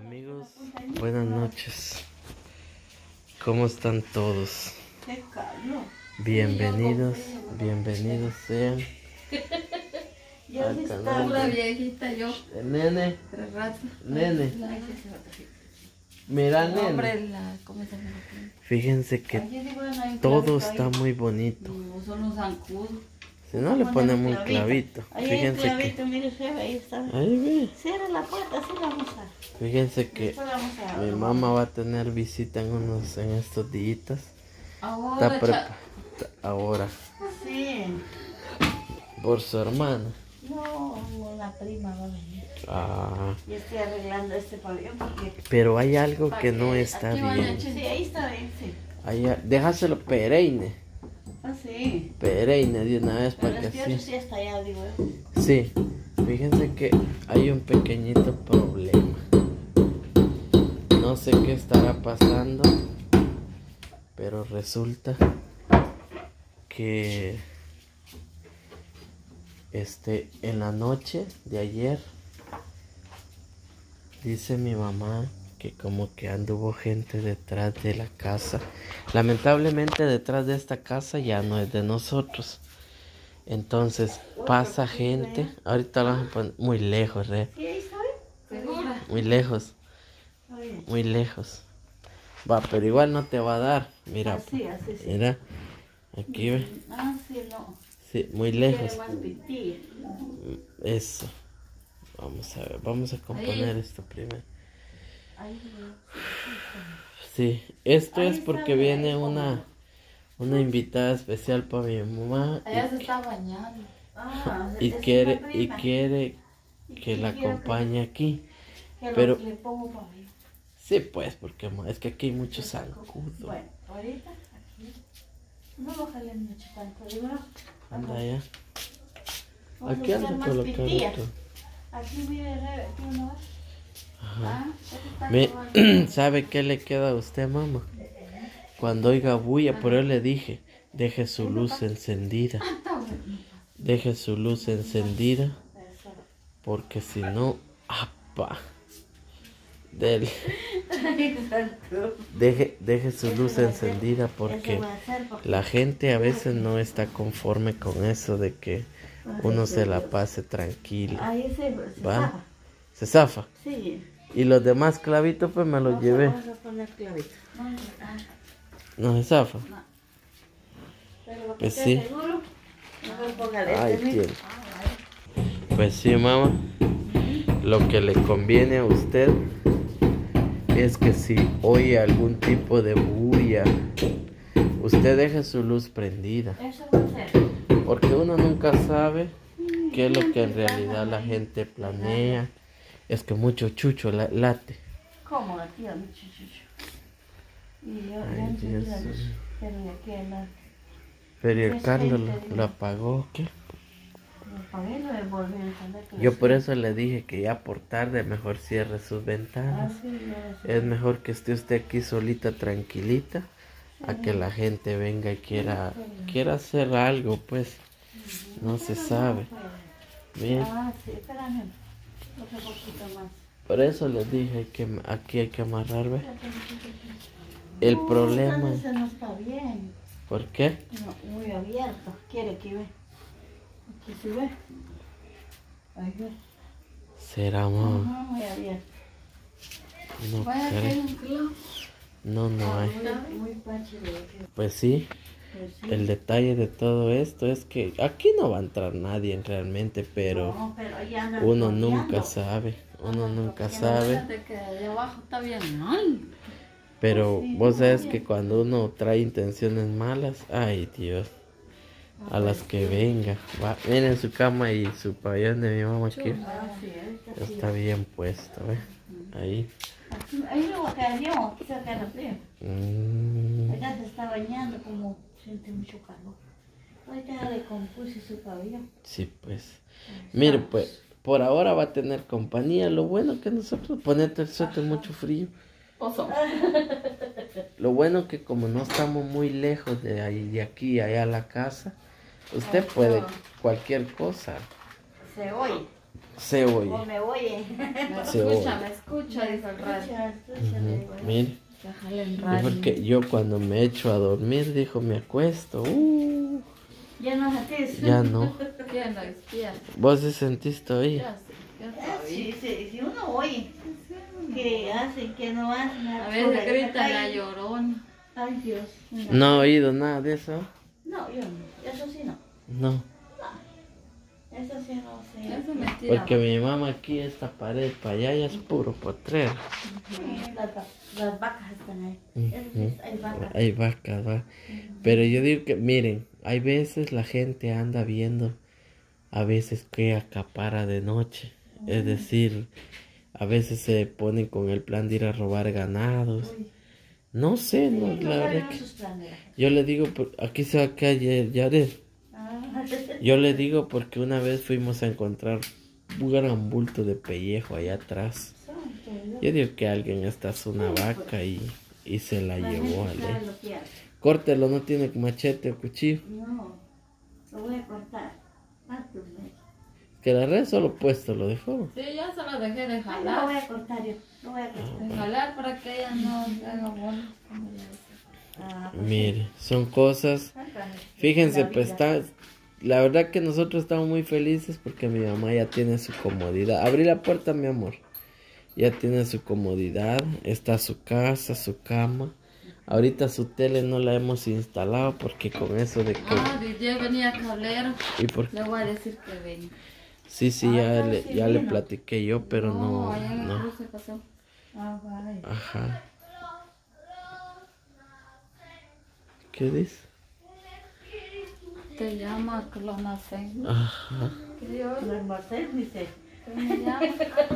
Amigos, buenas noches. ¿Cómo están todos? Bienvenidos sean Yo al sí canal estaba la de viejita, yo. Nene. Nene. Mira, nene. Hombre, ¿cómo se llama? Fíjense que todo está muy bonito. No, son los zancudos. Si no le ponemos un clavito. Ahí hay un Fíjense clavito, que mire, se ve, ahí está. ahí ve. Cierra la puerta, así vamos a. Fíjense que Después vamos a. mi mamá va a tener visita en estos días. Ahora, Ahora Sí. por su hermana. No, la prima va a venir. Ah, Yo estoy arreglando este pabellón porque. pero hay algo que no está aquí van a bien. echar- Sí, ahí está bien, sí. Déjaselo pereine. Ah, sí. Pereine de una vez Pero para que este otro así. sí está allá, digo yo. Sí, fíjense que hay un pequeñito problema. No sé qué estará pasando, pero resulta que en la noche de ayer dice mi mamá que como que anduvo gente detrás de la casa. Lamentablemente detrás de esta casa ya no es de nosotros. Entonces pasa gente. Ahorita la vamos a poner muy lejos, Sí, ahí está bien. ¿Segura? muy lejos, Está bien. muy lejos. Va, pero igual no te va a dar. Mira, Así, así, sí. mira, aquí ve. Ah, sí, no. Sí, muy Quiere lejos. más pitilla. Eso. Vamos a ver, vamos a componer esto primero. Ahí veo. Sí, esto Ahí es está, porque mira, viene ahí una invitada especial para mi mamá Ella se está bañando. Ah, y esa es quiere una y prima. quiere ¿Y que qué la quiere acompañe aquí. Que lo- pero- le pongo pabellón. Sí, pues, porque es que aquí hay mucho zancudo. Bueno, ahorita aquí. No lo jalen mucho tanto, digo. Anda ya. Vamos Aquí a ando hacer más colocando pitillas. todo. Aquí mire, aquí uno va. Ajá. Ah, este está igual. ¿Sabe qué le queda a usted, mamá? Cuando oiga bulla, por él le dije, deje su luz encendida. Deje su luz encendida, Eso. porque si no, ¡apa! Del- deje su luz encendida porque Eso voy a hacer porque la gente a veces no está conforme con eso de que uno se la pase tranquilo. ahí se ¿Va? zafa. Se zafa. Sí. Y los demás clavitos pues me los llevé. Vamos a poner clavitos. No se zafa. Pero lo que Pues esté sí. seguro, mejor póngale Ay, este mismo. tiene. Pues sí, mamá. Lo que le conviene a usted es que si oye algún tipo de bulla, usted deje su luz prendida. Eso va a ser. Porque uno nunca sabe qué es lo que en realidad la gente planea. Es que mucho chucho late. ¿Cómo la tía mi chuchucho? Y yo Ay, ya entendí la Dios. luz, pero de aquí a la. Pero el Es Carlos gente, lo apagó, ¿qué? Lo pagué y lo devolví a entender que Yo lo por sé. eso le dije que ya por tarde mejor cierre sus ventanas. Ah, sí, yo sé. Es mejor que esté usted aquí solita, tranquilita, a que la gente venga y quiera hacer algo, pues. No se sabe. Bien, Ah, sí, espérame. Otro poquito más. por eso les dije que aquí hay que amarrar, ¿ve? El No, problema, ese no está bien. ¿por qué? No, muy abierto. Quiere que ve. Aquí sí ve. Ahí ve. Será, mamá. Ajá, muy abierto. No Vaya que hay creo. un clavo. No hay. Muy pache de que. Pues sí, Pues sí. el detalle de todo esto es que aquí no va a entrar nadie realmente, pero No, pero ahí anda uno rodeando. nunca sabe. Uno nunca sabe. Fíjate que de abajo está bien mal. Pero Sí, vos sabes bien. que cuando uno trae intenciones malas, ay Dios, a las que venga. Va, miren su cama y su pabellón de mi mamá aquí. Ah, sí, ahorita sí. Está bien puesto, ¿ve? Ahí. Ahí luego cayó, aquí se queda frío. Mm, Ella se está bañando como siente mucho calor. Ahorita ya le compuse su pabellón. sí, pues. Mire, pues, por ahora va a tener compañía. Lo bueno que nosotros ponete el suéter mucho frío. Oso. Lo bueno que como no estamos muy lejos de ahí, de aquí allá a la casa, usted puede cualquier cosa. Se oye. Se O oye. me oye. Se oye. Me escucha, dice el radio. Escucha, le digo. Mire, Déjale en y radio. porque yo cuando me echo a dormir, dijo, me acuesto. Ya no sentís. Ya no. ¿Quién lo despierta? ¿Vos sí sentiste hoy? Ya sé, ya todavía. Si uno oye que hace, que no hace. A veces grita la llorona. Ay, Dios. No he oído nada de eso. No, yo no. Eso sí no. No. Eso sí no sé. Eso es mentira. Porque mi mamá aquí, esta pared para allá ya es puro potrero. Las vacas están ahí. Eso sí, hay vacas. Hay vacas, va. Pero yo digo que, miren, hay veces la gente anda viendo, a veces que acapara de noche. Es decir, a veces se ponen con el plan de ir a robar ganados. No sé, no, la verdad que... Yo le digo, aquí se va a caer Yared. Yo le digo porque una vez fuimos a encontrar un gran bulto de pellejo allá atrás. Yo digo que alguien estazó una vaca y se la llevó a ley. Córtelo, no tiene machete o cuchillo. No, lo voy a cortar. Que la red solo puesto lo dejó. Sí, ya se lo dejé de Lo voy jalar. a cortar yo. Lo voy a cortar. De jalar para que ella no se haga bolas. Como ya dice. Mire, son cosas. Fíjense, pues está. La verdad que nosotros estamos muy felices porque mi mamá ya tiene su comodidad. Abrí la puerta, mi amor. Ya tiene su comodidad. Está su casa, su cama. Ahorita su tele no la hemos instalado porque con eso de que... Ah, DJ venía cablero. Y por... Le voy a decir que venga. Sí, ya le platiqué yo, pero no. Allá en el No. cruce pasó. Ah, vale. Ajá. ¿Qué dice? Te llama Clonacen. Ajá. No es Marcel, dice. ¿Quién me llama?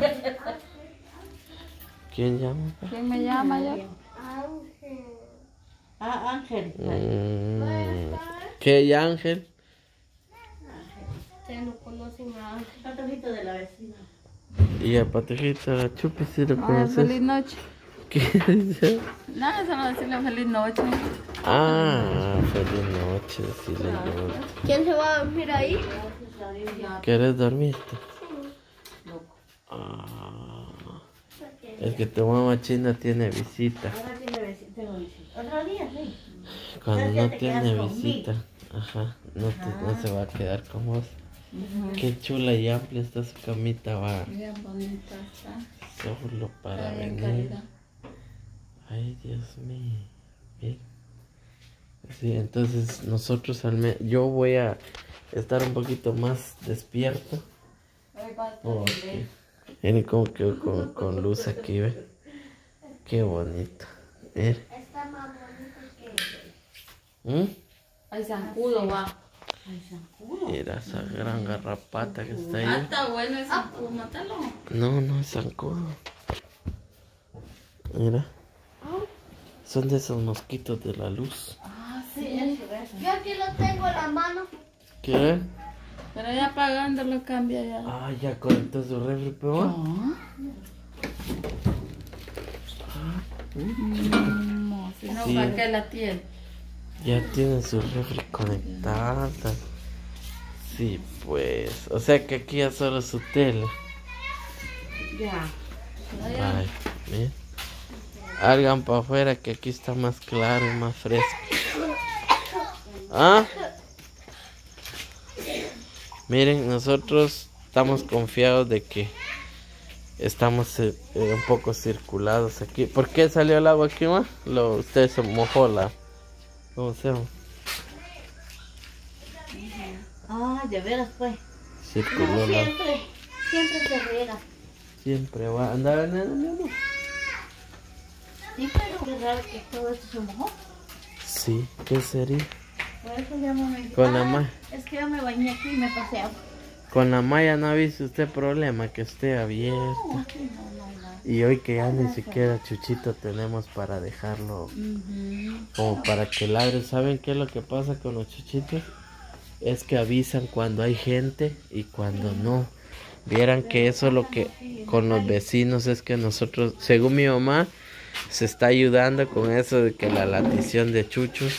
¿Quién llama? ¿Quién me llama yo? Ah, Ángel. ¿Qué Ángel? Ustedes no conocen a Ángel. Patojito de la vecina. Y a Patujita, la Chupi, si lo Ay, conoces. feliz noche. ¿Qué dice? Nada, solo decirle feliz noche. Ah, feliz noche, decirle yo. ¿Quién se va a dormir ahí? ¿Quieres dormirte? Ah, es que tu mamá china tiene visita. Ahora tiene vecina, tengo visita. Otro día, sí. Cuando Entonces ya no te tiene quedas conmigo. visita, ajá, no se va a quedar con vos. Qué chula y amplia está su camita, va. Bien bonita está. Solo para Está bien venir. calidad. Ay, Dios mío. Bien. Sí, entonces nosotros yo voy a estar un poquito más despierto. Hoy va a estar Porque bien. miren cómo quedó con luz aquí, ¿ve? Qué bonito. Miren. Está más bonito que... ¿Mm? Ay, zancudo va. Ay, zancudo. Mira esa gran garrapata que está ahí. Ah, está bueno ese zancudo, mátalo. No es zancudo. Mira. Son de esos mosquitos de la luz. Ah, Sí, sí. eso, eso. Yo aquí lo tengo en la mano. ¿Qué? Pero ya pagándolo cambia ya. Ah, ya conectó su refri, pero. No, si no, Sí. ¿para qué la tiene? Ya tiene su refri conectada. Sí, pues. O sea que aquí ya solo su tele. Ya. Ay, miren. Salgan para afuera que aquí está más claro y más fresco. ¿Ah? Miren, nosotros estamos confiados de que estamos un poco circulados aquí. ¿Por qué salió el agua aquí, ma? Usted se mojó la... ¿Cómo se llama? Ah, de veras, pues. Circuló No, el agua. siempre se riega. Siempre va a andar en el mismo. Sí, pero qué raro que todo esto se mojó. Sí, ¿qué sería? Por eso ya no me... Con la ma- Es que yo me bañé aquí y me pasé agua. Con la malla no ha visto usted problema que esté abierta. No. Y hoy que ya ni siquiera Chuchito tenemos para dejarlo como para que ladre. ¿Saben qué es lo que pasa con los chuchitos? Es que avisan cuando hay gente y cuando no. Vieran que eso es lo que con los vecinos es que nosotros, según mi mamá, se está ayudando con eso de que la latición de chuchos.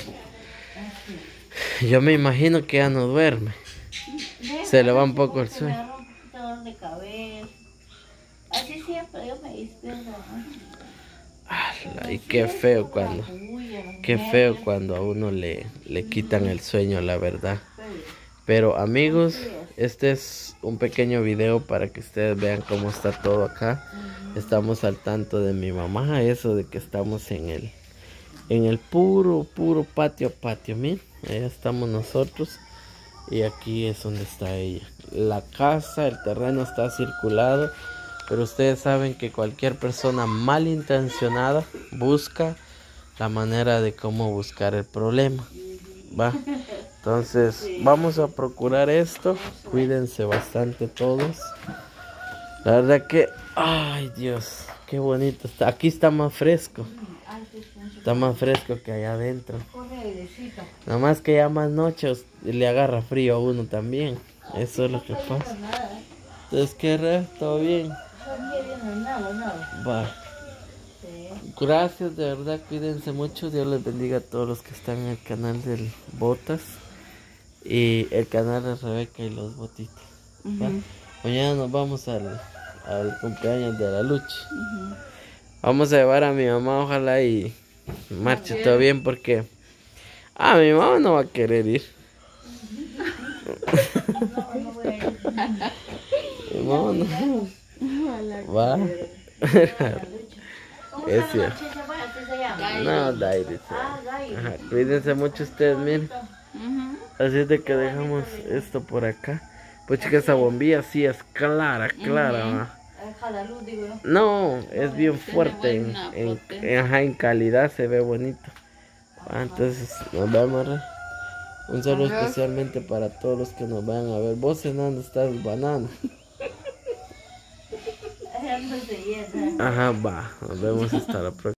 Yo me imagino que ya no duerme. Se le va un poco el sueño. de cabello. Así siempre yo me despierto. Y qué feo cuando, a uno le quitan el sueño, la verdad. Pero amigos, este es un pequeño video para que ustedes vean cómo está todo acá. Estamos al tanto de mi mamá, eso de que estamos en el puro patio, miren, allá estamos nosotros y aquí es donde está ella. La casa, el terreno está circulado, pero ustedes saben que cualquier persona malintencionada busca la manera de cómo buscar el problema, ¿va? Entonces vamos a procurar esto, cuídense bastante todos. La verdad que, ay Dios, qué bonito está. Aquí está más fresco. Está más fresco que allá adentro. Nada más que ya más noche le agarra frío a uno también. Eso es lo que pasa. Entonces, ¿qué re? ¿Todo bien? Va. Gracias, de verdad, cuídense mucho. Dios les bendiga a todos los que están en el canal del Botas. Y el canal de Rebeca y los Botitos. Mañana nos vamos al cumpleaños de la Luchi. Vamos a llevar a mi mamá, ojalá y marche todo bien, porque mi mamá no va a querer ir. Mi mamá no va. Es cierto. No, Dairi. Cuídense mucho ustedes, miren. Así es de que dejamos esto por acá. Pues chica, esa bombilla sí es clara, ¿va? No, es bien fuerte, en calidad se ve bonito. Entonces nos vemos, ¿verdad? Un saludo especialmente para todos los que nos vayan a ver. Vos en dónde estás, banana. Ajá, va, nos vemos hasta la próxima.